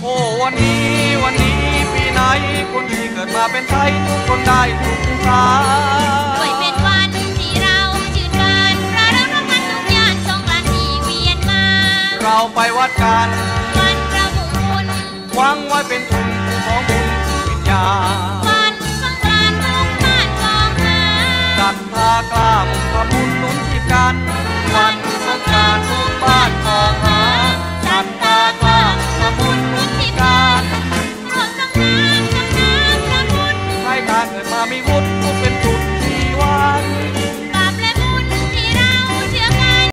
อ้วันนี้ปีไหนคนที่เกิดมาเป็นไทยทุกคนได้ถูกสาด้วยเป็นวันที่เราชื่นบานเรารักกันทุกญาติสงกรานต์ที่เวียนมาเราไปวัดกันวันพระมงคลหวังไว้เป็นทุนของบุญวิญญาณ